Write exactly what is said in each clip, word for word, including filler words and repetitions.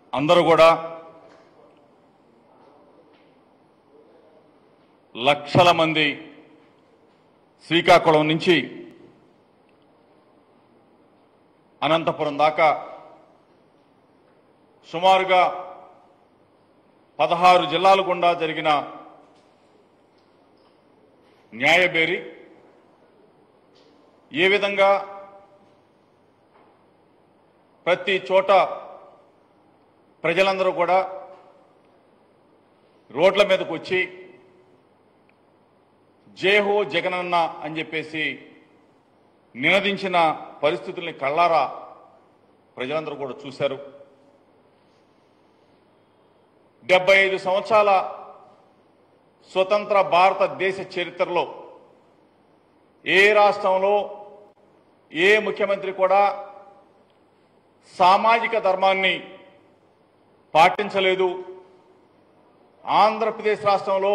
అందరూ కూడా లక్షల మంది శ్రీకాకుళం నుంచి అనంతపురం దాకా సుమారుగా పదహారు జిల్లాల గుండా జరిగిన న్యాయబేరి ఏ విధంగా ప్రతి చోట ప్రజలందరూ కూడా రోడ్ల మీదకు వచ్చి జై హో జగనన్న అని చెప్పేసి నినదించిన పరిస్థితుల్ని కళ్ళారా ప్రజలందరూ కూడా చూశారు. డెబ్బై ఐదు సంవత్సరాల స్వతంత్ర భారతదేశ చరిత్రలో ఏ రాష్ట్రంలో ఏ ముఖ్యమంత్రి కూడా సామాజిక ధర్మాన్ని పాటించలేదు. ఆంధ్రప్రదేశ్ రాష్ట్రంలో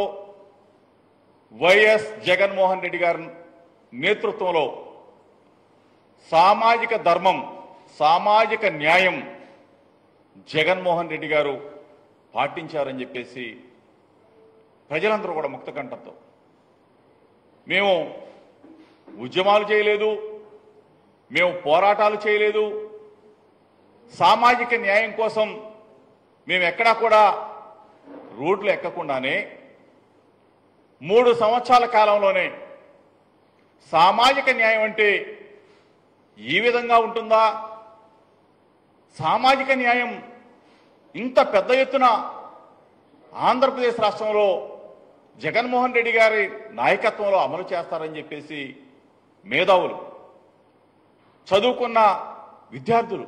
వైఎస్ జగన్మోహన్ రెడ్డి గారి నేతృత్వంలో సామాజిక ధర్మం, సామాజిక న్యాయం జగన్మోహన్ రెడ్డి గారు పాటించారని చెప్పేసి ప్రజలందరూ కూడా ముక్త కంఠంతో, మేము ఉద్యమాలు చేయలేదు, మేము పోరాటాలు చేయలేదు, సామాజిక న్యాయం కోసం మేము ఎక్కడా కూడా రోడ్లు ఎక్కకుండానే మూడు సంవత్సరాల కాలంలోనే సామాజిక న్యాయం అంటే ఈ విధంగా ఉంటుందా, సామాజిక న్యాయం ఇంత పెద్ద ఎత్తున ఆంధ్రప్రదేశ్ రాష్ట్రంలో జగన్మోహన్ రెడ్డి గారి నాయకత్వంలో అమలు చేస్తారని చెప్పేసి మేధావులు, చదువుకున్న విద్యార్థులు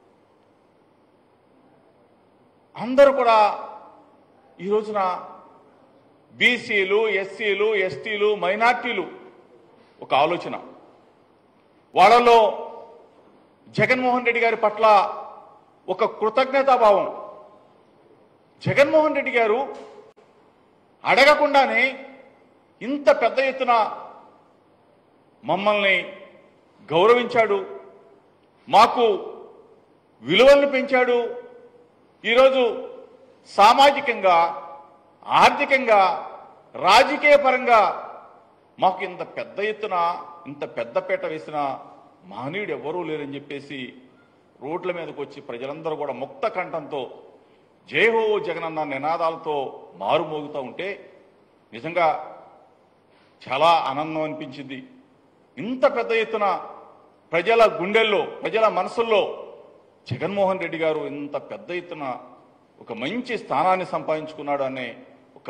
అందరూ కూడా ఈ రోజున బీసీలు, ఎస్సీలు, ఎస్టీలు, మైనార్టీలు ఒక ఆలోచన, వాళ్ళలో జగన్మోహన్ రెడ్డి గారి పట్ల ఒక కృతజ్ఞతాభావం. జగన్మోహన్ రెడ్డి గారు అడగకుండానే ఇంత పెద్ద ఎత్తున మమ్మల్ని గౌరవించాడు, మాకు విలువలను పెంచాడు. ఈరోజు సామాజికంగా, ఆర్థికంగా, రాజకీయ పరంగా మాకు ఇంత పెద్ద ఎత్తున ఇంత పెద్దపీట వేసిన మహనీయుడు ఎవరూ లేరని చెప్పేసి రోడ్ల మీదకి వచ్చి ప్రజలందరూ కూడా ముక్త కంఠంతో జై హో జగనన్న నినాదాలతో మారుమోగుతూ ఉంటే నిజంగా చాలా ఆనందం అనిపించింది. ఇంత పెద్ద ఎత్తున ప్రజల గుండెల్లో, ప్రజల మనసుల్లో జగన్మోహన్ రెడ్డి గారు ఇంత పెద్ద ఎత్తున ఒక మంచి స్థానాన్ని సంపాదించుకున్నాడు అనే ఒక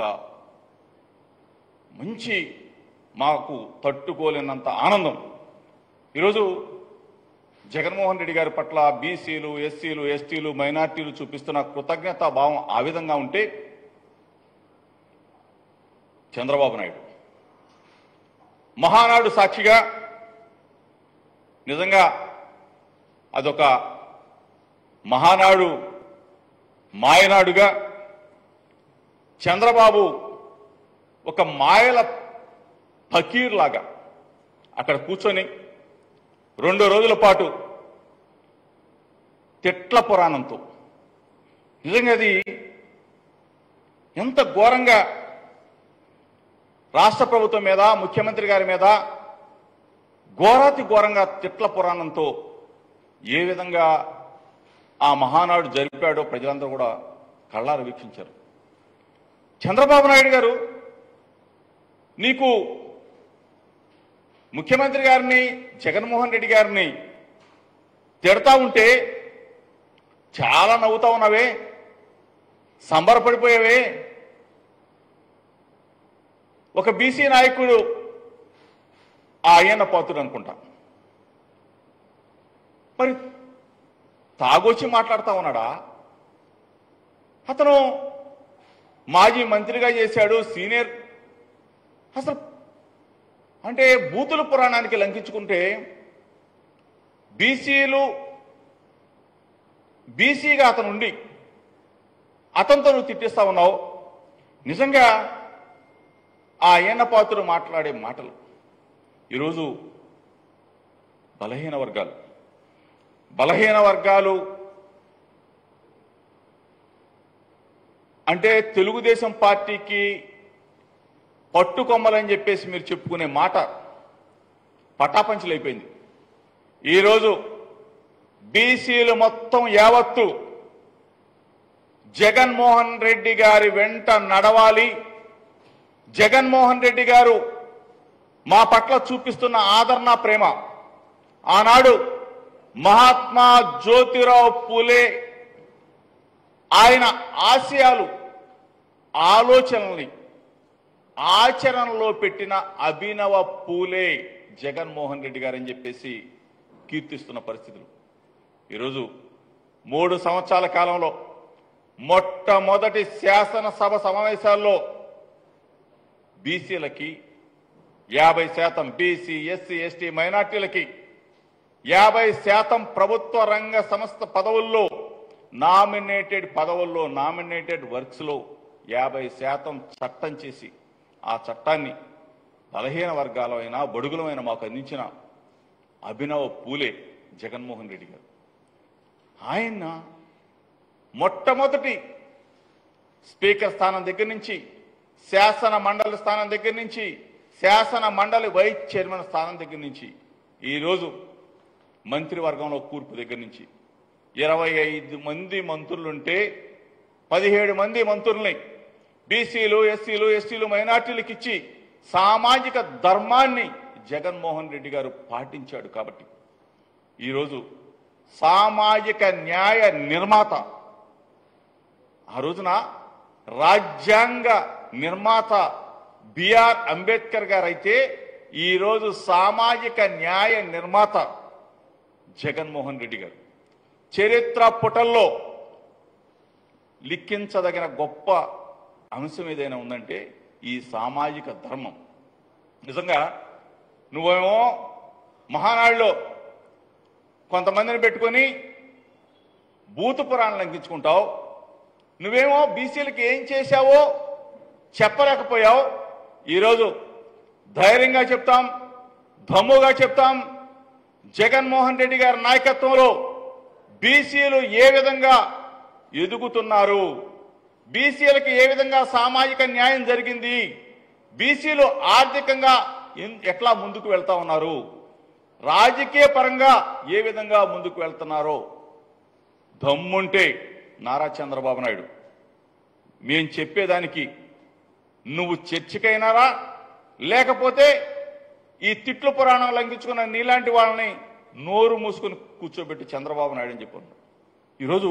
మంచి, మాకు తట్టుకోలేనంత ఆనందం. ఈరోజు జగన్మోహన్ రెడ్డి గారి పట్ల బీసీలు, ఎస్సీలు, ఎస్టీలు, మైనార్టీలు చూపిస్తున్న కృతజ్ఞతా భావం ఆ విధంగా ఉంటే, చంద్రబాబు నాయుడు మహానాడు సాక్షిగా నిజంగా అదొక మహానాడు మాయనాడుగా, చంద్రబాబు ఒక మాయల ఫకీర్ లాగా అక్కడ కూర్చొని రెండు రోజుల పాటు తిట్ల పురాణంతో, నిజంగా అది ఎంత ఘోరంగా రాష్ట్ర ప్రభుత్వం మీద, ముఖ్యమంత్రి గారి మీద ఘోరాతి ఘోరంగా తిట్ల పురాణంతో ఏ విధంగా ఆ మహానాడు జరిపాడో ప్రజలందరూ కూడా కళ్ళారు వీక్షించారు. చంద్రబాబు నాయుడు గారు, నీకు ముఖ్యమంత్రి గారిని, జగన్మోహన్ రెడ్డి గారిని తిడతా ఉంటే చాలా నవ్వుతా ఉన్నావే, సంబరపడిపోయావే. ఒక బీసీ నాయకుడు ఆ అయ్యన్న పాత్రుడు అనుకుంటా, మరి తాగొచ్చి మాట్లాడుతూ ఉన్నాడా? అతను మాజీ మంత్రిగా చేశాడు, సీనియర్. అసలు అంటే బూతుల పురాణానికి లంకించుకుంటే బీసీలు బీసీగా అతను ఉండి అతనితో నువ్వు తిట్టిస్తా ఉన్నావు. నిజంగా ఆ అయ్యన్న పాత్రుడు మాట్లాడే మాటలు ఈరోజు బలహీన వర్గాలు బలహీన వర్గాలు అంటే తెలుగుదేశం పార్టీకి పట్టుకొమ్మలని చెప్పేసి మీరు చెప్పుకునే మాట పటాపంచలైపోయింది. ఈరోజు బీసీలు మొత్తం యావత్తు జగన్మోహన్ రెడ్డి గారి వెంట నడవాలి, జగన్మోహన్ రెడ్డి గారు మా పట్ల చూపిస్తున్న ఆదరణ ప్రేమ, ఆనాడు మహాత్మా జ్యోతిరావు పూలే ఆయన ఆశయాలు ఆలోచనల్ని ఆచరణలో పెట్టిన అభినవ పూలే జగన్మోహన్ రెడ్డి గారని చెప్పేసి కీర్తిస్తున్న పరిస్థితులు. ఈరోజు మూడు సంవత్సరాల కాలంలో మొట్టమొదటి శాసనసభ సమావేశాల్లో బీసీలకి యాభై శాతం, బీసీ ఎస్సీ ఎస్టీ మైనార్టీలకి యాభై శాతం ప్రభుత్వ రంగ సంస్థ పదవుల్లో నామినేటెడ్ పదవుల్లో నామినేటెడ్ వర్క్స్ లో యాభై శాతం చట్టం చేసి ఆ చట్టాన్ని బలహీన వర్గాలైన బడుగులమైన మాకు అందించిన అభినవ పూలే జగన్మోహన్ రెడ్డి గారు. ఆయన మొట్టమొదటి స్పీకర్ స్థానం దగ్గర నుంచి, శాసన మండలి స్థానం దగ్గర నుంచి, శాసన మండలి వైస్ చైర్మన్ స్థానం దగ్గర నుంచి, ఈరోజు మంత్రివర్గంలో కూర్పు దగ్గర నుంచి ఇరవై ఐదు మంది మంత్రులుంటే పదిహేడు మంది మంత్రుల్ని బీసీలు ఎస్సీలు ఎస్టీలు మైనార్టీలకు ఇచ్చి సామాజిక ధర్మాన్ని జగన్మోహన్ రెడ్డి గారు పాటించాడు. కాబట్టి ఈరోజు సామాజిక న్యాయ నిర్మాత, ఆ రోజున రాజ్యాంగ నిర్మాత బిఆర్ అంబేద్కర్ గారు అయితే ఈరోజు సామాజిక న్యాయ నిర్మాత జగన్మోహన్ రెడ్డి గారు. చరిత్ర పుటల్లో లిఖించదగిన గొప్ప అంశం ఏదైనా ఉందంటే ఈ సామాజిక ధర్మం. నిజంగా నువ్వేమో మహానాడులో కొంతమందిని పెట్టుకొని భూత పురాణం లంఘించుకుంటావు, నువ్వేమో బీసీలకి ఏం చేశావో చెప్పలేకపోయావు. ఈరోజు ధైర్యంగా చెప్తాం, దమ్ముగా చెప్తాం, జగన్మోహన్ రెడ్డి గారి నాయకత్వంలో బీసీలు ఏ విధంగా ఎదుగుతున్నారు, బీసీలకు ఏ విధంగా సామాజిక న్యాయం జరిగింది, బీసీలు ఆర్థికంగా ఎట్లా ముందుకు వెళ్తా ఉన్నారు, రాజకీయ పరంగా ఏ విధంగా ముందుకు వెళ్తున్నారో దమ్ముంటే నారా చంద్రబాబు నాయుడు మేం చెప్పేదానికి నువ్వు చర్చకైనారా, లేకపోతే ఈ తిట్లు పురాణం లంఘించుకున్న నీలాంటి వాళ్ళని నోరు మూసుకుని కూర్చోబెట్టి చంద్రబాబు నాయుడు అని చెప్పారు. ఈరోజు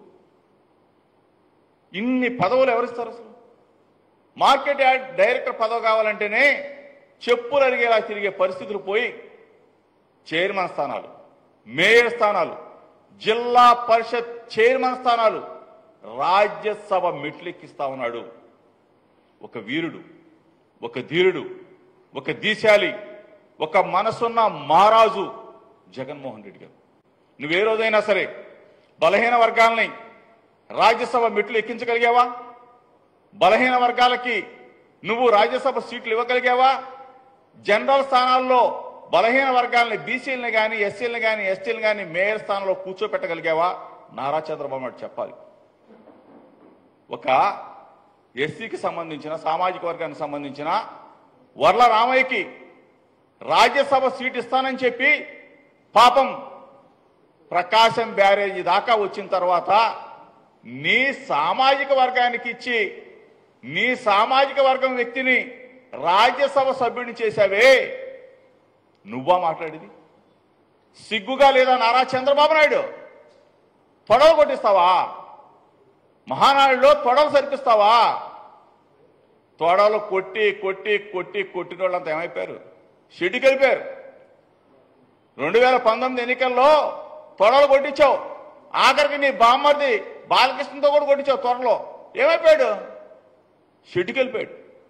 ఇన్ని పదవులు ఎవరిస్తారు? అసలు మార్కెట్ యార్డ్ డైరెక్టర్ పదవి కావాలంటేనే చెప్పులు అరిగేలా తిరిగే పరిస్థితులు పోయి చైర్మన్ స్థానాలు, మేయర్ స్థానాలు, జిల్లా పరిషత్ చైర్మన్ స్థానాలు, రాజ్యసభ మెట్లెక్కిస్తా ఉన్నాడు. ఒక వీరుడు, ఒక ధీరుడు, ఒక దీశాలి, ఒక మనసున్న మహారాజు జగన్మోహన్ రెడ్డి గారు. నువ్వే రోజైనా సరే బలహీన వర్గాలని రాజ్యసభ మెట్లు ఎక్కించగలిగావా? బలహీన వర్గాలకి నువ్వు రాజ్యసభ సీట్లు ఇవ్వగలిగావా? జనరల్ స్థానాల్లో బలహీన వర్గాలని బీసీలను కానీ ఎస్సీలను కానీ ఎస్టీలను కానీ మేయర్ స్థానంలో కూర్చోపెట్టగలిగావా? నారా చంద్రబాబు నాయుడు చెప్పాలి. ఒక ఎస్సీకి సంబంధించిన సామాజిక వర్గానికి సంబంధించిన వర్ల రామయ్యకి రాజ్యసభ సీట్ ఇస్తానని చెప్పి పాపం ప్రకాశం బ్యారేజీ దాకా వచ్చిన తర్వాత నీ సామాజిక వర్గానికి ఇచ్చి నీ సామాజిక వర్గం వ్యక్తిని రాజ్యసభ సభ్యుడిని చేశావే, నువ్వా మాట్లాడేది? సిగ్గుగా లేదా నారా చంద్రబాబు నాయుడు? తొడలు కొట్టిస్తావా? మహానాడులో తొడలు సరిపిస్తావా? తొడలు కొట్టి కొట్టి కొట్టి కొట్టిన వాళ్ళంతా ఏమైపోయారు? షెడ్డుకి వెళ్ళిపోయారు. రెండు వేల పంతొమ్మిది ఎన్నికల్లో తొడలు కొట్టించావు, ఆఖరికి నీ బామ్మర్ది బాలకృష్ణతో కూడా కొట్టించావు. త్వరలో ఏమైపోయాడు? షెడ్డుకి వెళ్ళిపోయాడు.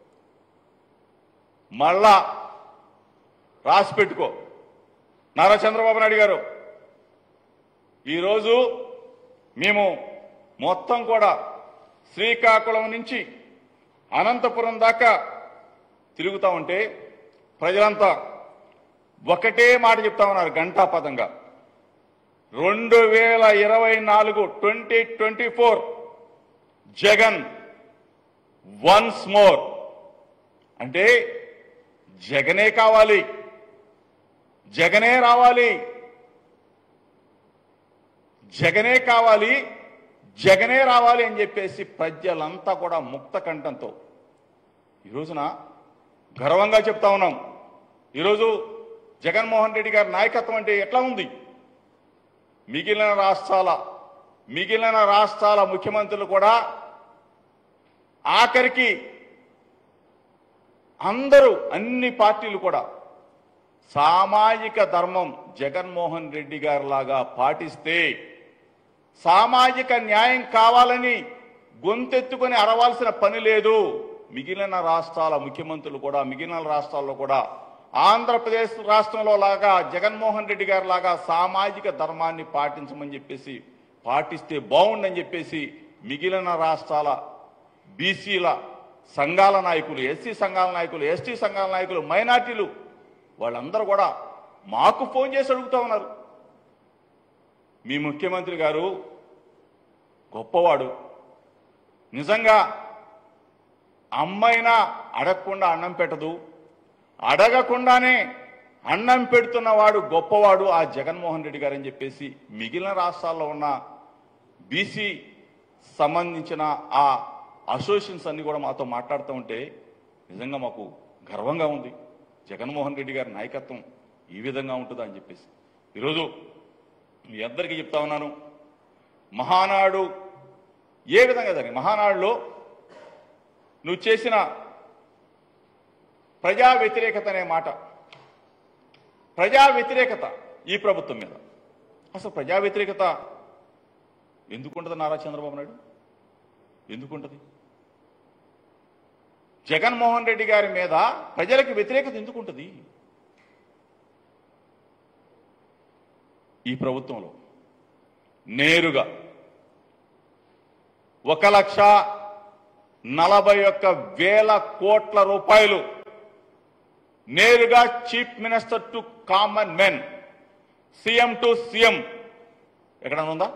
మళ్ళా రాసి పెట్టుకో నారా చంద్రబాబు నాయుడు గారు. ఈరోజు మేము మొత్తం కూడా శ్రీకాకుళం నుంచి అనంతపురం దాకా తిరుగుతా ఉంటే ప్రజలంతా ఒకటే మాట చెప్తా ఉన్నారు ఘంటాపథంగా, రెండు వేల ఇరవై నాలుగు twenty twenty four Jagan once more అంటే జగనే కావాలి, జగనే రావాలి, జగనే కావాలి, జగనే రావాలి అని చెప్పేసి ప్రజలంతా కూడా ముక్త కంఠంతో ఈ రోజున గర్వంగా చెప్తా ఉన్నాం. ఈరోజు జగన్మోహన్ రెడ్డి గారి నాయకత్వం అంటే ఎట్లా ఉంది? మిగిలిన రాష్ట్రాల మిగిలిన రాష్ట్రాల ముఖ్యమంత్రులు కూడా ఆఖరికి అందరూ అన్ని పార్టీలు కూడా సామాజిక ధర్మం జగన్మోహన్ రెడ్డి గారి లాగా పాటిస్తే సామాజిక న్యాయం కావాలని గొంతెత్తుకొని అరవాల్సిన పని లేదు. మిగిలిన రాష్ట్రాల ముఖ్యమంత్రులు కూడా మిగిలిన రాష్ట్రాల్లో కూడా ఆంధ్రప్రదేశ్ రాష్ట్రంలో లాగా జగన్మోహన్ రెడ్డి గారి లాగా సామాజిక ధర్మాన్ని పాటించమని చెప్పేసి పాటిస్తే బాగుండని చెప్పేసి మిగిలిన రాష్ట్రాల బీసీల సంఘాల నాయకులు, ఎస్సీ సంఘాల నాయకులు, ఎస్టీ సంఘాల నాయకులు, మైనార్టీలు వాళ్ళందరూ కూడా మాకు ఫోన్ చేసి అడుగుతూ ఉన్నారు. మీ ముఖ్యమంత్రి గారు గొప్పవాడు, నిజంగా అమ్మైనా అడగకుండా అన్నం పెట్టదు, అడగకుండానే అన్నం పెడుతున్నవాడు గొప్పవాడు ఆ జగన్మోహన్ రెడ్డి గారు అని చెప్పేసి మిగిలిన రాష్ట్రాల్లో ఉన్న బీసీ సంబంధించిన ఆ అసోసియేషన్స్ అన్ని కూడా మాతో మాట్లాడుతూ ఉంటే నిజంగా మాకు గర్వంగా ఉంది. జగన్మోహన్ రెడ్డి గారి నాయకత్వం ఈ విధంగా ఉంటుందా అని చెప్పేసి ఈరోజు మీ అందరికీ చెప్తా ఉన్నాను. మహానాడు ఏ విధంగా జరిగింది? మహానాడులో నువ్వు చేసిన ప్రజా వ్యతిరేకత అనే మాట, ప్రజా వ్యతిరేకత ఈ ప్రభుత్వం మీద అసలు ప్రజా వ్యతిరేకత ఎందుకుంటుంది? నారా చంద్రబాబు నాయుడు ఎందుకుంటుంది? జగన్మోహన్ రెడ్డి గారి మీద ప్రజలకు వ్యతిరేకత ఎందుకుంటుంది? ఈ ప్రభుత్వంలో నేరుగా ఒక లక్ష నలభై ఒక్క వేల కోట్ల రూపాయలు నేరుగా chief minister to common men, CM to CM ఎక్కడన్నా ఉందా?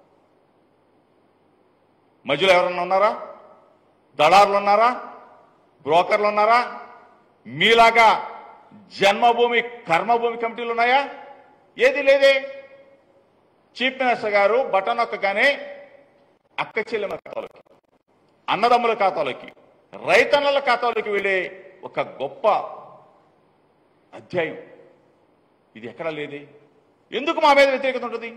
మధ్యలో ఎవరన్నా ఉన్నారా? దళారులు ఉన్నారా? బ్రోకర్లు ఉన్నారా? మీలాగా జన్మభూమి కర్మభూమి కమిటీలు ఉన్నాయా? ఏది లేదే. చీఫ్ మినిస్టర్ గారు బటన్ నొక్కగానే అక్క చెల్లెమ్మల ఖాతాలోకి, అన్నదమ్ముల ఖాతాలోకి, రైతన్నల ఖాతాలోకి వెళ్ళే ఒక గొప్ప అధ్యాయం ఇది ఎక్కడా లేదే. ఎందుకు మా మీద వ్యతిరేకత ఉంటుంది?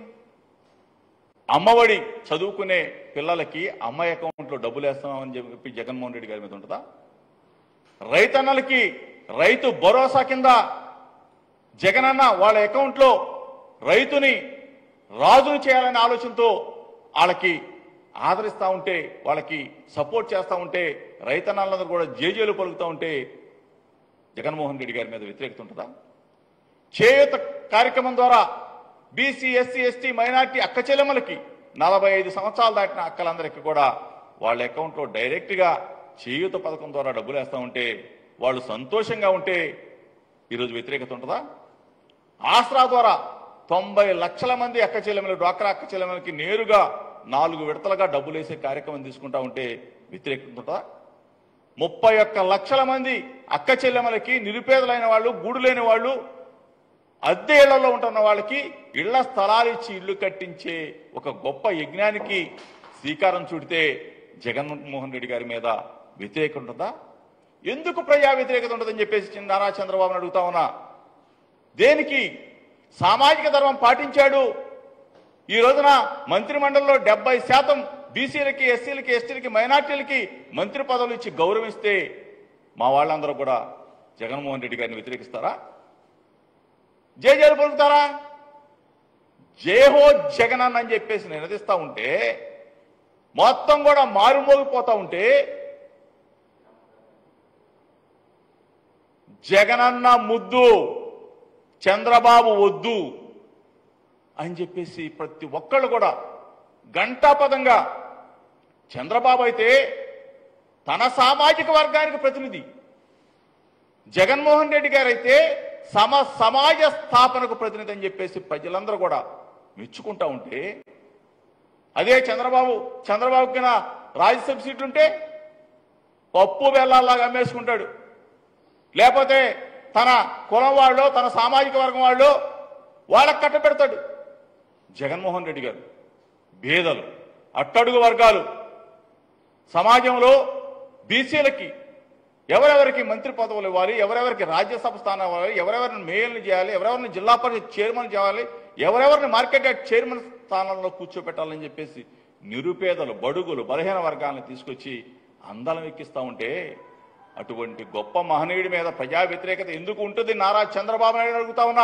అమ్మఒడి చదువుకునే పిల్లలకి అమ్మ అకౌంట్లో డబ్బులు వేస్తామని చెప్పి జగన్మోహన్ రెడ్డి గారి మీద ఉంటుందా? రైతన్నలకి రైతు భరోసా కింద జగనన్న వాళ్ళ అకౌంట్లో రైతుని రాజును చేయాలనే ఆలోచనతో వాళ్ళకి ఆదరిస్తూ ఉంటే, వాళ్ళకి సపోర్ట్ చేస్తూ ఉంటే, రైతన్నలందరూ కూడా జేజేలు పలుకుతూ ఉంటే జగన్మోహన్ రెడ్డి గారి మీద వ్యతిరేకత ఉంటుందా? చేయూత కార్యక్రమం ద్వారా బీసీ, ఎస్సీ, ఎస్టీ, మైనార్టీ అక్క చెల్లెమ్మలకి నలభై ఐదు సంవత్సరాలు దాటిన అక్కలందరికీ కూడా వాళ్ళ అకౌంట్లో డైరెక్ట్గా చేయూత పథకం ద్వారా డబ్బులు వేస్తూ ఉంటే వాళ్ళు సంతోషంగా ఉంటే ఈరోజు వ్యతిరేకత ఉంటుందా? ఆసరా ద్వారా తొంభై లక్షల మంది అక్క చెల్లెమ్మలు, డ్వాక్రా అక్క చెల్లెమ్మలకి నేరుగా నాలుగు విడతలుగా డబ్బులు వేసే కార్యక్రమం తీసుకుంటా ఉంటే వ్యతిరేకత ఉంటుందా? ముప్పై ఒక్క లక్షల మంది అక్క చెల్లెమ్మలకి, నిరుపేదలైన వాళ్ళు, గూడు లేని వాళ్ళు, అద్దె ఇళ్లలో ఉంటున్న వాళ్ళకి ఇళ్ల స్థలాలు ఇచ్చి ఇళ్లు కట్టించే ఒక గొప్ప యజ్ఞానికి శ్రీకారం చుడితే జగన్మోహన్ రెడ్డి గారి మీద వ్యతిరేకత ఉంటుందా? ఎందుకు ప్రజా వ్యతిరేకత ఉంటుందని చెప్పేసి నారా చంద్రబాబుని అడుగుతా ఉన్నా. దేనికి? సామాజిక ధర్మం పాటించాడు. ఈ రోజున మంత్రి మండలిలో డెబ్బై శాతం బీసీలకి, ఎస్సీలకి, ఎస్టీలకి, మైనార్టీలకి మంత్రి పదవులు ఇచ్చి గౌరవిస్తే మా వాళ్ళందరూ కూడా జగన్మోహన్ రెడ్డి గారిని వ్యతిరేకిస్తారా? జేజేలు పలుకుతారా? జేహో జగన్ అని చెప్పేసి నినదిస్తా ఉంటే, మొత్తం కూడా మారుమోగిపోతా ఉంటే, జగనన్న ముద్దు, చంద్రబాబు వద్దు అని చెప్పేసి ప్రతి ఒక్కళ్ళు కూడా గంటాపదంగా, చంద్రబాబు అయితే తన సామాజిక వర్గానికి ప్రతినిధి, జగన్మోహన్ రెడ్డి గారు అయితే సమ సమాజ స్థాపనకు ప్రతినిధి అని చెప్పేసి ప్రజలందరూ కూడా మెచ్చుకుంటా ఉంటే, అదే చంద్రబాబు చంద్రబాబుకి రాజ్యసభ సీట్లుంటే పప్పు బెల్లాల్లాగా అమ్మేసుకుంటాడు. లేకపోతే తన కులం వాళ్ళు, తన సామాజిక వర్గం వాళ్ళు వాళ్ళకి కట్టబెడతాడు. జగన్మోహన్ రెడ్డి గారు పేదలు, అట్టడుగు వర్గాలు, సమాజంలో బీసీలకి ఎవరెవరికి మంత్రి పదవులు ఇవ్వాలి, ఎవరెవరికి రాజ్యసభ స్థానాలు ఇవ్వాలి, ఎవరెవరిని మేయర్లు చేయాలి, ఎవరెవరిని జిల్లా పరిషత్ చైర్మన్ చేయాలి, ఎవరెవరిని మార్కెట్ యార్డ్ చైర్మన్ స్థానంలో కూర్చోబెట్టాలని చెప్పేసి నిరుపేదలు, బడుగులు, బలహీన వర్గాలను తీసుకొచ్చి అందలం ఎక్కిస్తూ ఉంటే అటువంటి గొప్ప మహనీయుడి మీద ప్రజా వ్యతిరేకత ఎందుకు ఉంటుంది నారా చంద్రబాబు నాయుడు అడుగుతా ఉన్నా.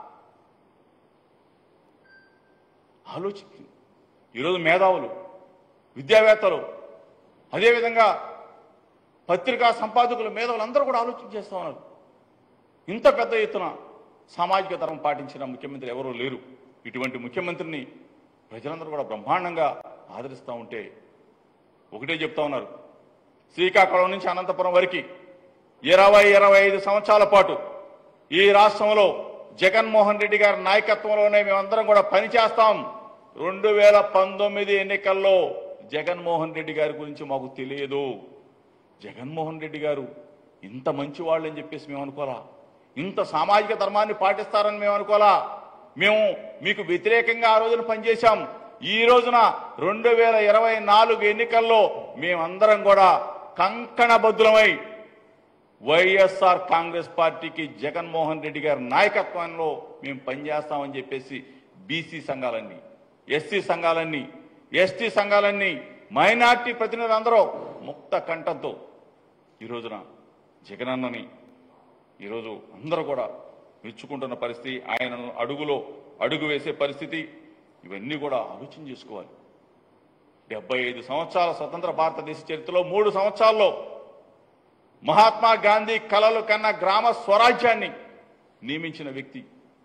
ఆలోచించి ఈరోజు మేధావులు, విద్యావేత్తలు, అదేవిధంగా పత్రికా సంపాదకులు, మేధావులు అందరూ కూడా ఆలోచన చేస్తూ ఉన్నారు. ఇంత పెద్ద ఎత్తున సామాజిక ధర్మం పాటించిన ముఖ్యమంత్రి ఎవరూ లేరు. ఇటువంటి ముఖ్యమంత్రిని ప్రజలందరూ కూడా బ్రహ్మాండంగా ఆదరిస్తూ ఉంటే ఒకటే చెప్తా ఉన్నారు, శ్రీకాకుళం నుంచి అనంతపురం వరకు ఇరవై ఇరవై ఐదు సంవత్సరాల పాటు ఈ రాష్ట్రంలో జగన్మోహన్ రెడ్డి గారి నాయకత్వంలోనే మేమందరం కూడా పనిచేస్తాం. రెండు వేల పంతొమ్మిది ఎన్నికల్లో జగన్మోహన్ రెడ్డి గారి గురించి మాకు తెలియదు. జగన్మోహన్ రెడ్డి గారు ఇంత మంచి వాళ్ళు అని చెప్పేసి మేము అనుకోలా, ఇంత సామాజిక ధర్మాన్ని పాటిస్తారని మేము అనుకోలా. మేము మీకు వ్యతిరేకంగా ఆ రోజున పనిచేశాం. ఈ రోజున రెండు వేల ఇరవై నాలుగు ఎన్నికల్లో మేమందరం కూడా కంకణబద్ధులమై వైఎస్ఆర్ కాంగ్రెస్ పార్టీకి జగన్మోహన్ రెడ్డి గారి నాయకత్వంలో మేము పనిచేస్తామని చెప్పేసి బీసీ సంఘాలన్నీ, ఎస్సీ సంఘాలన్నీ, ఎస్టీ సంఘాలన్నీ, మైనార్టీ ప్రతినిధులందరూ ముక్త కంఠంతో ఈ రోజున జగనన్నని ఈరోజు అందరూ కూడా మెచ్చుకుంటున్న పరిస్థితి, ఆయనను అడుగులో అడుగు వేసే పరిస్థితి, ఇవన్నీ కూడా ఆలోచన చేసుకోవాలి. డెబ్బై ఐదు సంవత్సరాల స్వతంత్ర భారతదేశ చరిత్రలో మూడు సంవత్సరాల్లో మహాత్మా గాంధీ కలలు కన్న గ్రామ స్వరాజ్యాన్ని నియమించిన వ్యక్తి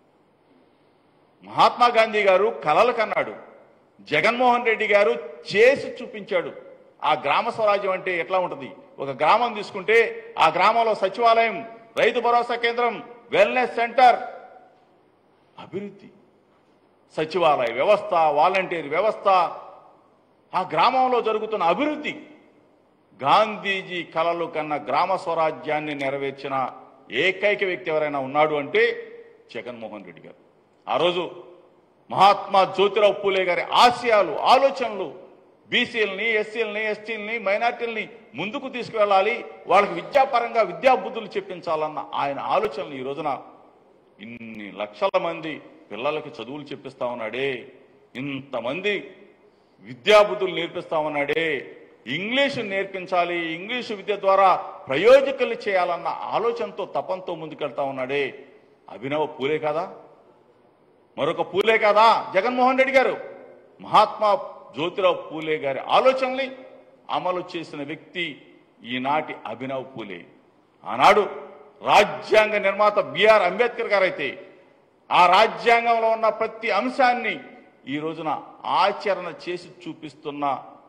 మహాత్మా గాంధీ గారు కలలు కన్నాడు. జగన్మోహన్ రెడ్డి గారు చేసి చూపించాడు. ఆ గ్రామ స్వరాజ్యం అంటే ఎట్లా ఉంటుంది? ఒక గ్రామం తీసుకుంటే ఆ గ్రామంలో సచివాలయం, రైతు భరోసా కేంద్రం, వెల్నెస్ సెంటర్, అభివృద్ధి, సచివాలయ వ్యవస్థ, వాలంటీర్ వ్యవస్థ, ఆ గ్రామంలో జరుగుతున్న అభివృద్ధి. గాంధీజీ కలలు కన్న గ్రామ స్వరాజ్యాన్ని నెరవేర్చిన ఏకైక వ్యక్తి ఎవరైనా ఉన్నాడు అంటే జగన్మోహన్ రెడ్డి గారు. ఆ రోజు మహాత్మా జ్యోతిరావు పూలే గారి ఆశయాలు, ఆలోచనలు బీసీలని, ఎస్సీలని, ఎస్టీలని, మైనార్టీలని ముందుకు తీసుకువెళ్ళాలి, వాళ్ళకి విద్యాపరంగా విద్యాబుద్ధులు చెప్పించాలన్న ఆయన ఆలోచనలు ఈ రోజున ఇన్ని లక్షల మంది పిల్లలకి చదువులు చెప్పిస్తా ఉన్నాడే, ఇంతమంది విద్యాబుద్ధులు నేర్పిస్తా ఉన్నాడే, ఇంగ్లీషు నేర్పించాలి, ఇంగ్లీషు విద్య ద్వారా ప్రయోజకులు చేయాలన్న ఆలోచనతో, తపంతో ముందుకెళ్తా ఉన్నాడే, అభినవ పూలే కాదా? మరొక పూలే కాదా జగన్మోహన్ రెడ్డి గారు? మహాత్మా జ్యోతిరావు పూలే గారి ఆలోచనల్ని అమలు చేసిన వ్యక్తి ఈనాటి అభినవ్ పూలే. ఆనాడు రాజ్యాంగ నిర్మాత బిఆర్ అంబేద్కర్ గారైతే ఆ రాజ్యాంగంలో ఉన్న ప్రతి అంశాన్ని ఈ రోజున ఆచరణ చేసి చూపిస్తున్న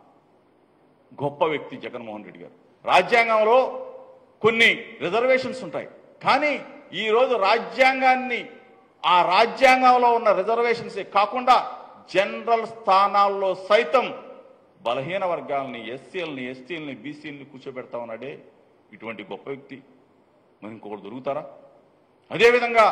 గొప్ప వ్యక్తి జగన్మోహన్ రెడ్డి గారు. రాజ్యాంగంలో కొన్ని రిజర్వేషన్స్ ఉంటాయి, కానీ ఈ రోజు రాజ్యాంగాన్ని, ఆ రాజ్యాంగంలో ఉన్న రిజర్వేషన్సే కాకుండా జనరల్ స్థానాల్లో సైతం బలహీన వర్గాలని, ఎస్సీలని, ఎస్టీలని, బీసీలని కూర్చోబెడతా ఉన్నాడే ఇటువంటి గొప్ప వ్యక్తి మరి ఇంకొకటి దొరుకుతారా? అదేవిధంగా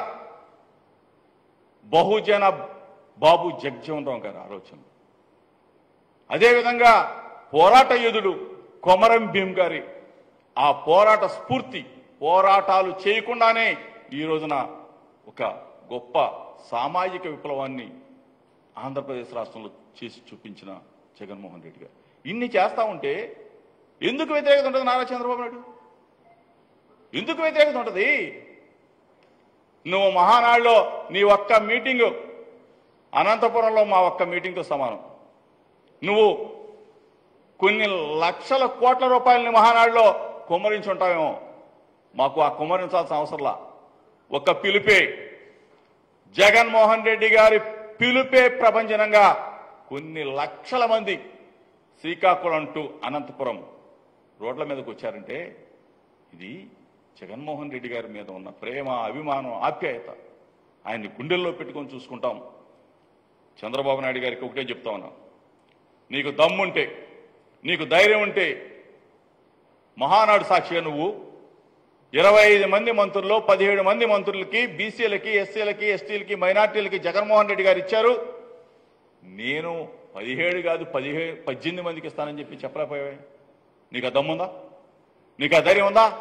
బహుజన బాబు జగజ్జీవన్ రావు గారి ఆలోచన, అదేవిధంగా పోరాట యోధుడు కొమరం భీం గారి ఆ పోరాట స్ఫూర్తి, పోరాటాలు చేయకుండానే ఈ రోజున ఒక గొప్ప సామాజిక విప్లవాన్ని ఆంధ్రప్రదేశ్ రాష్ట్రంలో చేసి చూపించిన జగన్మోహన్ రెడ్డి గారు. ఇన్ని చేస్తా ఉంటే ఎందుకు వ్యతిరేకత ఉంటుంది నారా చంద్రబాబు నాయుడు? ఎందుకు వ్యతిరేకత ఉంటుంది? నువ్వు మహానాడులో నీ ఒక్క మీటింగు అనంతపురంలో మా ఒక్క మీటింగ్తో సమానం. నువ్వు కొన్ని లక్షల కోట్ల రూపాయలని మహానాడులో కుమ్మరించుంటావేమో, మాకు ఆ కుమ్మరించాల్సిన అవసరంలా. ఒక పిలుపే, జగన్మోహన్ రెడ్డి గారి పిలుపే ప్రభంజనంగా కొన్ని లక్షల మంది శ్రీకాకుళం టు అనంతపురం రోడ్ల మీదకి వచ్చారంటే ఇది జగన్మోహన్ రెడ్డి గారి మీద ఉన్న ప్రేమ, అభిమానం, ఆప్యాయత. ఆయన్ని గుండెల్లో పెట్టుకొని చూసుకుంటాం. చంద్రబాబు నాయుడు గారికి ఒకటే చెప్తా ఉన్నా, నీకు దమ్ముంటే, నీకు ధైర్యం ఉంటే మహానాడు సాక్షిగా నువ్వు ఇరవై ఐదు మంది మంత్రుల్లో పదిహేడు మంది మంత్రులకి బీసీలకి ఎస్సీలకి ఎస్టీలకి మైనార్టీలకి జగన్మోహన్ రెడ్డి గారు ఇచ్చారు. నేను పదిహేడు కాదు పదిహేడు పద్దెనిమిది మందికి ఇస్తానని చెప్పి చెప్పలేకపోయావే? నీకు ఆ దమ్ముందా? నీకు ఆ ధైర్యం ఉందా?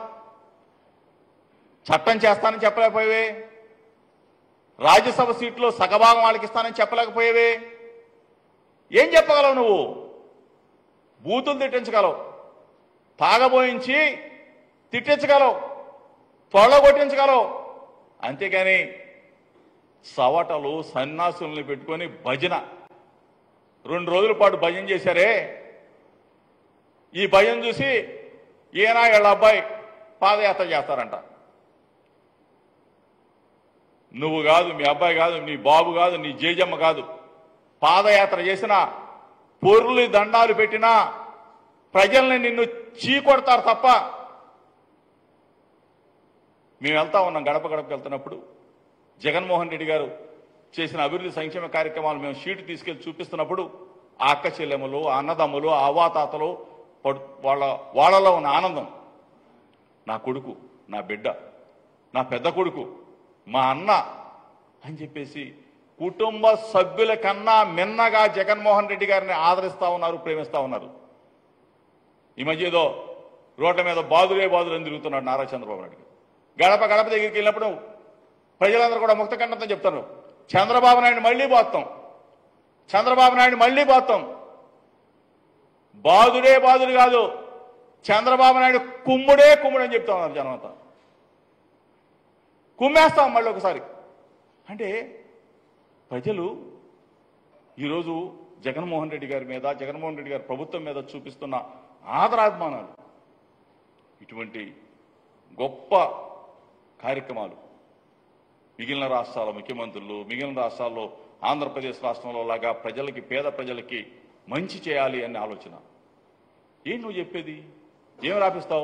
చట్టం చేస్తానని చెప్పలేకపోయావే? రాజ్యసభ సీట్లో సగభాగం వాళ్ళకి ఇస్తానని చెప్పలేకపోయావే? ఏం చెప్పగలవు నువ్వు? బూతులు తిట్టించగలవు, తాగబోయించి తిట్టించగలవు, తొడగొట్టించగలవు. అంతేకాని సవటలు సన్యాసుల్ని పెట్టుకొని భజన రెండు రోజుల పాటు భజన చేశారే, ఈ భజన చూసి ఈయన వీళ్ళ అబ్బాయి పాదయాత్ర చేస్తారంట. నువ్వు కాదు, మీ అబ్బాయి కాదు, నీ బాబు కాదు, నీ జేజమ్మ కాదు, పాదయాత్ర చేసినా పొర్లు దండాలు పెట్టినా ప్రజల్ని నిన్ను చీకొడతారు తప్ప. మేము వెళ్తా ఉన్నాం, గడప గడపకి వెళ్తున్నప్పుడు జగన్మోహన్ రెడ్డి గారు చేసిన అభివృద్ధి సంక్షేమ కార్యక్రమాలు మేము షీటు తీసుకెళ్లి చూపిస్తున్నప్పుడు ఆ అక్క చెల్లెమ్మలు, ఆ అన్నదమ్ములు, ఆ అవ్వాతాతలు వాళ్ళ వాళ్ళలో ఉన్న ఆనందం, నా కొడుకు, నా బిడ్డ, నా పెద్ద కొడుకు, మా అన్న అని చెప్పేసి కుటుంబ సభ్యుల కన్నా మిన్నగా జగన్మోహన్ రెడ్డి గారిని ఆదరిస్తా ఉన్నారు, ప్రేమిస్తా ఉన్నారు. ఈ మధ్య ఏదో రోడ్ల మీద బాదురే బాదురు అని తిరుగుతున్నాడు నారా చంద్రబాబు నాయుడు. గడప గడప దగ్గరికి వెళ్ళినప్పుడు ప్రజలందరూ కూడా ముక్త కంఠంతో చెప్తారు, చంద్రబాబు నాయుడు మళ్లీ బాస్తాం, చంద్రబాబు నాయుడు మళ్లీ బాస్తాం. బాదుడే బాదుడు కాదు, చంద్రబాబు నాయుడు కుమ్ముడే కుమ్ముడు అని చెప్తా ఉన్నారు జనం అంతా. కుమ్మేస్తాం మళ్ళీ ఒకసారి అంటే. ప్రజలు ఈరోజు జగన్మోహన్ రెడ్డి గారి మీద, జగన్మోహన్ రెడ్డి గారి ప్రభుత్వం మీద చూపిస్తున్న ఆదరాభిమానాలు, ఇటువంటి గొప్ప కార్యక్రమాలు మిగిలిన రాష్ట్రాల ముఖ్యమంత్రులు, మిగిలిన రాష్ట్రాల్లో ఆంధ్రప్రదేశ్ రాష్ట్రంలో లాగా ప్రజలకి, పేద ప్రజలకి మంచి చేయాలి అనే ఆలోచన. ఏం నువ్వు చెప్పేది? ఏం రాపిస్తావు?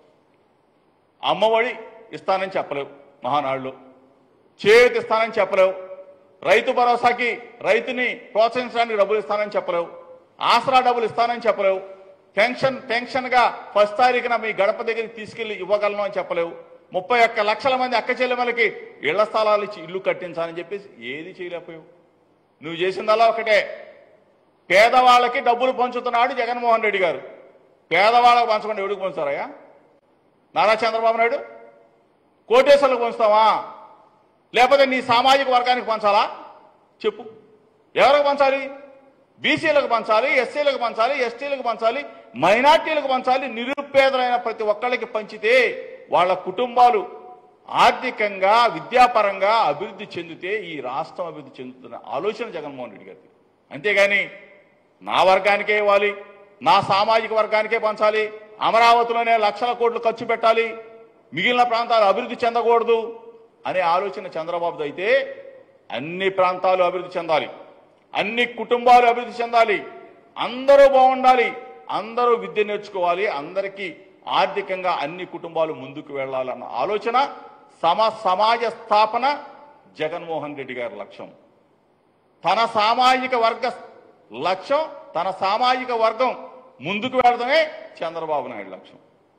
అమ్మఒడి ఇస్తానని చెప్పలేవు, మహానాడులో చేతి ఇస్తానని చెప్పలేవు, రైతు భరోసాకి రైతుని ప్రోత్సహించడానికి డబ్బులు ఇస్తానని చెప్పలేవు, ఆసరా డబ్బులు ఇస్తానని చెప్పలేవు, పెన్షన్ పెన్షన్ గా ఫస్ట్ తారీఖున మీ గడప దగ్గరికి తీసుకెళ్లి ఇవ్వగలను అని చెప్పలేవు, ముప్పై ఒక్క లక్షల మంది అక్క చెల్లెమ్మలకి ఇళ్ల స్థలాలు ఇచ్చి ఇల్లు కట్టించాలని చెప్పేసి ఏది చేయలేకపోయావు. నువ్వు చేసిందల్లా ఒకటే, పేదవాళ్ళకి డబ్బులు పంచుతున్నాడు జగన్మోహన్ రెడ్డి గారు. పేదవాళ్ళకు పంచకుండా ఎవరికి పంచుతారయ్యా? నారా చంద్రబాబు నాయుడు కోటేశ్వర్లకు పంచుతావా? లేకపోతే నీ సామాజిక వర్గానికి పంచాలా? చెప్పు, ఎవరికి పంచాలి? బీసీలకు పంచాలి, ఎస్సీలకు పంచాలి, ఎస్టీలకు పంచాలి, మైనార్టీలకు పంచాలి. నిరుపేదలైన ప్రతి ఒక్కళ్ళకి పంచితే వాళ్ళ కుటుంబాలు ఆర్థికంగా, విద్యాపరంగా అభివృద్ధి చెందితే ఈ రాష్ట్రం అభివృద్ధి చెందుతున్న ఆలోచన జగన్మోహన్ రెడ్డి గారిది. అంతేగాని నా వర్గానికే ఇవ్వాలి, నా సామాజిక వర్గానికే పంచాలి, అమరావతిలోనే లక్షల కోట్లు ఖర్చు పెట్టాలి, మిగిలిన ప్రాంతాలు అభివృద్ధి చెందకూడదు అనే ఆలోచన చంద్రబాబుది అయితే, అన్ని ప్రాంతాలు అభివృద్ధి చెందాలి, అన్ని కుటుంబాలు అభివృద్ధి చెందాలి, అందరూ బాగుండాలి, అందరూ విద్య నేర్చుకోవాలి, అందరికీ ఆర్థికంగా అన్ని కుటుంబాలు ముందుకు వెళ్లాలన్న ఆలోచన, సమ సమాజ స్థాపన జగన్మోహన్ రెడ్డి గారి లక్ష్యం. తన సామాజిక వర్గ లక్ష్యం, తన సామాజిక వర్గం ముందుకు వెళ్తమే చంద్రబాబు నాయుడు లక్ష్యం.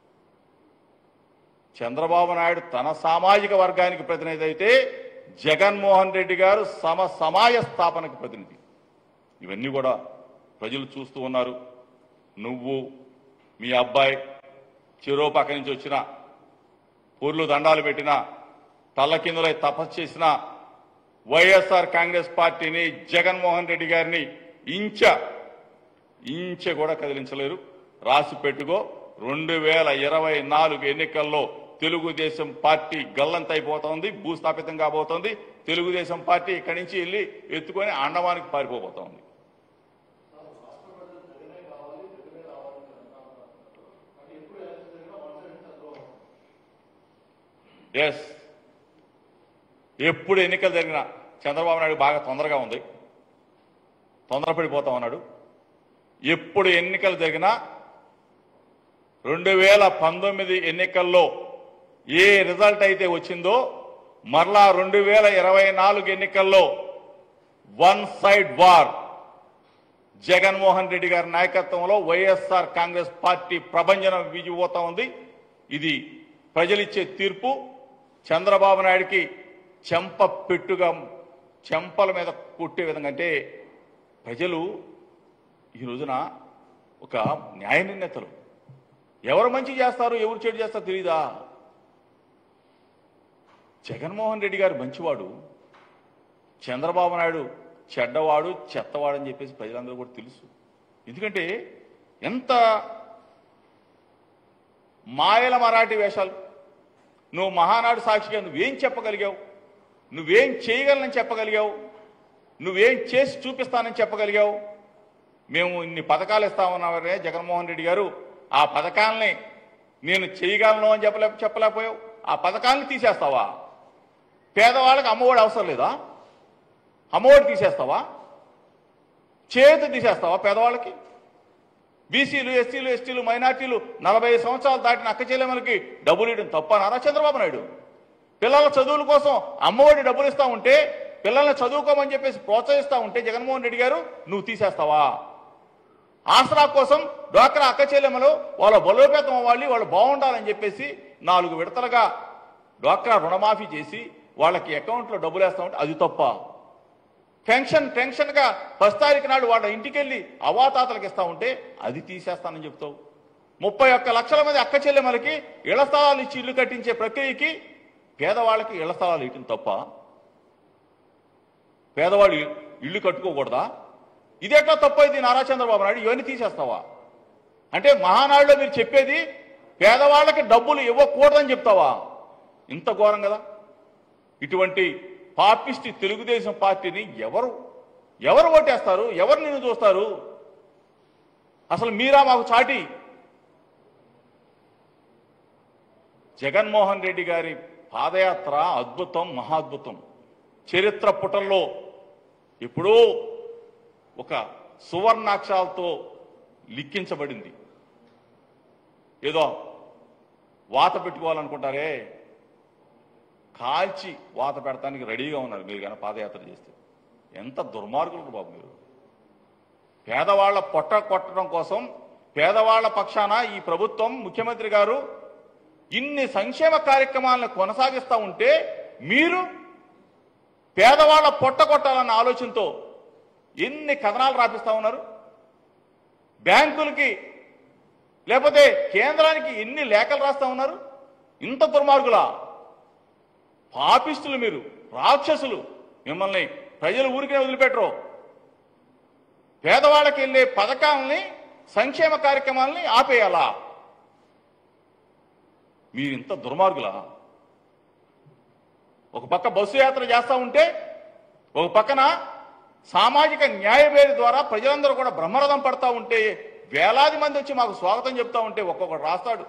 చంద్రబాబు నాయుడు తన సామాజిక వర్గానికి ప్రతినిధి అయితే, జగన్మోహన్ రెడ్డి గారు సమ సమాజ స్థాపనకు ప్రతినిధి. ఇవన్నీ కూడా ప్రజలు చూస్తూ ఉన్నారు. నువ్వు, మీ అబ్బాయి చెరో పక్క నుంచి వచ్చిన, పూర్లు దండాలు పెట్టిన, తల్ల కిందులై తపస్సు చేసిన వైఎస్ఆర్ కాంగ్రెస్ పార్టీని, జగన్మోహన్ రెడ్డి గారిని ఇంచ ఇంచ కూడా కదిలించలేరు. రాసి పెట్టుకో, రెండు వేల ఇరవై నాలుగు ఎన్నికల్లో తెలుగుదేశం పార్టీ గల్లంతైపోతోంది, భూస్థాపితం కాబోతోంది. తెలుగుదేశం పార్టీ ఇక్కడి నుంచి వెళ్ళి ఎత్తుకొని అండమానికి పారిపోబోతోంది. ఎస్, ఎప్పుడు ఎన్నికలు జరిగినా చంద్రబాబు నాయుడు బాగా తొందరగా ఉంది, తొందరపడిపోతా ఉన్నాడు. ఎప్పుడు ఎన్నికలు జరిగినా రెండు వేల పంతొమ్మిది ఎన్నికల్లో ఏ రిజల్ట్ అయితే వచ్చిందో, మరలా రెండు వేల ఇరవై నాలుగు ఎన్నికల్లో one side war, Jaganmohan Reddy గారి నాయకత్వంలో వైఎస్ఆర్ కాంగ్రెస్ పార్టీ ప్రభంజనం విజయపోతా ఉంది. ఇది ప్రజలిచ్చే తీర్పు. చంద్రబాబు నాయుడికి చెంప పెట్టుగా చెంపల మీద కొట్టే విధంగా, అంటే ప్రజలు ఈ రోజున ఒక న్యాయ నిర్ణేతలు ఎవరు మంచి చేస్తారు ఎవరు చెడు చేస్తారో తెలీదా? జగన్మోహన్ రెడ్డి గారు మంచివాడు, చంద్రబాబు నాయుడు చెడ్డవాడు చెత్తవాడు అని చెప్పేసి ప్రజలందరూ కూడా తెలుసు. ఎందుకంటే ఎంత మాయల మరాఠీ వేషాలు. నువ్వు మహానాడు సాక్షిగా నువ్వేం చెప్పగలిగావు? నువ్వేం చేయగలనని చెప్పగలిగావు? నువ్వేం చేసి చూపిస్తానని చెప్పగలిగావు? మేము ఇన్ని పథకాలు ఇస్తామన్నారే జగన్మోహన్ రెడ్డి గారు, ఆ పథకాలని నేను చేయగలను అని చెప్పలే చెప్పలేకపోయావు. ఆ పథకాలని తీసేస్తావా? పేదవాళ్ళకి అమ్మఒడి అవసరం లేదా? అమ్మఒడి తీసేస్తావా? చేతి తీసేస్తావా పేదవాళ్ళకి? బీసీలు ఎస్సీలు ఎస్టీలు మైనార్టీలు నలభై సంవత్సరాలు దాటిన అక్క చెల్లెమ్మలకి డబ్బులు ఇవ్వడం తప్పనారా చంద్రబాబు నాయుడు? పిల్లల చదువుల కోసం అమ్మఒడి డబ్బులు ఇస్తా ఉంటే, పిల్లల్ని చదువుకోమని చెప్పేసి ప్రోత్సహిస్తా ఉంటే జగన్మోహన్ రెడ్డి గారు నువ్వు తీసేస్తావా? ఆసరా కోసం డ్వాక్రా అక్క చెల్లెమ్మలు వాళ్ళ బలోపేతం అవ్వాలి, వాళ్ళు బాగుండాలని చెప్పేసి నాలుగు విడతలుగా డ్వాక్రా రుణమాఫీ చేసి వాళ్ళకి అకౌంట్లో డబ్బులు వేస్తా ఉంటే అది తప్ప? పెన్షన్ టెన్షన్ గా ఫస్ట్ తారీఖు నాడు వాళ్ళ ఇంటికి వెళ్ళి అవాతాతలకు ఇస్తా ఉంటే అది తీసేస్తానని చెప్తావు. ముప్పై ఒక్క లక్షల మంది అక్క చెల్లెమ్మలకి ఇళ్ల స్థలాలు ఇచ్చి ఇల్లు కట్టించే ప్రక్రియకి పేదవాళ్ళకి ఇళ్ల స్థలాలు ఇవ్వటం తప్ప? పేదవాళ్ళు ఇల్లు కట్టుకోకూడదా? ఇదేట్లా తప్పైంది నారా చంద్రబాబు నాయుడు? ఇవన్నీ తీసేస్తావా? అంటే మహానాడులో మీరు చెప్పేది పేదవాళ్ళకి డబ్బులు ఇవ్వకూడదని చెప్తావా? ఇంత ఘోరం కదా. ఇటువంటి పాపిస్టి తెలుగుదేశం పార్టీని ఎవరు ఎవరు ఓటేస్తారు? ఎవరు నిన్ను చూస్తారు? అసలు మీరా మాకు చాటి? జగన్మోహన్ రెడ్డి గారి పాదయాత్ర అద్భుతం, మహాద్భుతం. చరిత్ర పుటల్లో ఎప్పుడో ఒక సువర్ణాక్షరాలతో లిఖించబడింది. ఏదో వాత పెట్టుకోవాలనుకుంటారే, కాల్చి వాత పెడతానికి రెడీగా ఉన్నారు మీరు కానీ పాదయాత్ర చేస్తే. ఎంత దుర్మార్గులు బాబు మీరు! పేదవాళ్ల పొట్ట కొట్టడం కోసం పేదవాళ్ల పక్షాన ఈ ప్రభుత్వం, ముఖ్యమంత్రి గారు ఇన్ని సంక్షేమ కార్యక్రమాలను కొనసాగిస్తూ ఉంటే మీరు పేదవాళ్ల పొట్ట కొట్టాలన్న ఆలోచనతో ఎన్ని కథనాలు రాపిస్తా ఉన్నారు. బ్యాంకులకి లేకపోతే కేంద్రానికి ఎన్ని లేఖలు రాస్తా ఉన్నారు. ఇంత దుర్మార్గులా? పాపిస్తులు మీరు, రాక్షసులు. మిమ్మల్ని ప్రజలు ఊరికే వదిలిపెట్టరు. పేదవాళ్ళకి వెళ్ళే పథకాలని, సంక్షేమ కార్యక్రమాలని ఆపేయాలా? మీరు ఇంత దుర్మార్గులా? ఒక పక్క బస్సు యాత్ర చేస్తూ ఉంటే, ఒక పక్కన సామాజిక న్యాయ వేడి ద్వారా ప్రజలందరూ కూడా బ్రహ్మరథం పడతా ఉంటే, వేలాది మంది వచ్చి మాకు స్వాగతం చెప్తా ఉంటే ఒక్కొక్కడు రాస్తాడు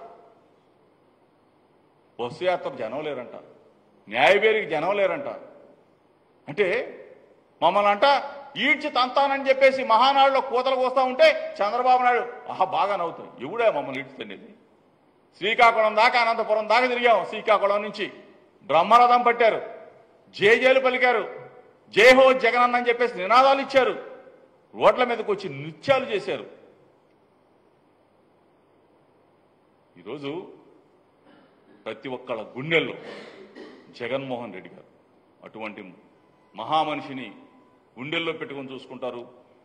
బస్సు యాత్రకు జనం లేరంట, న్యాయవేరికి జనం లేరంట. అంటే మమ్మల్ని అంట ఈడ్చి తంతానని చెప్పేసి మహానాడులో కూతలు కోస్తా ఉంటే చంద్రబాబు నాయుడు ఆహా బాగా నవ్వుతాం. ఎవడే మమ్మల్ని ఈడ్చుతండి? శ్రీకాకుళం దాకా అనంతపురం దాకా తిరిగాం. శ్రీకాకుళం నుంచి బ్రహ్మరథం పట్టారు, జేజేలు పలికారు, జేహో జగనన్న అని చెప్పేసి నినాదాలు ఇచ్చారు, రోడ్ల మీదకి వచ్చి నృత్యాలు చేశారు. ఈరోజు ప్రతి ఒక్కళ్ళ గుండెల్లో జగన్మోహన్ రెడ్డి గారు అటువంటి మహామనిషిని గుండెల్లో పెట్టుకొని చూసుకుంటారు.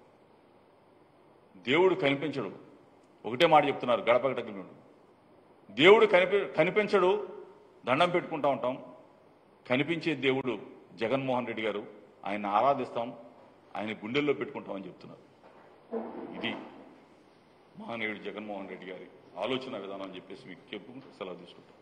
దేవుడు కనిపించడు. ఒకటే మాట చెప్తున్నారు గడప గడప, దేవుడు కనిపి కనిపించడు దండం పెట్టుకుంటా ఉంటాం. కనిపించే దేవుడు జగన్మోహన్ రెడ్డి గారు. ఆయన ఆరాధిస్తాం, ఆయన గుండెల్లో పెట్టుకుంటామని చెప్తున్నారు. ఇది మహానీయుడు జగన్మోహన్ రెడ్డి గారి ఆలోచన విధానం అని చెప్పేసి మీకు చెప్పుకుంటూ సెలవు తీసుకుంటాం.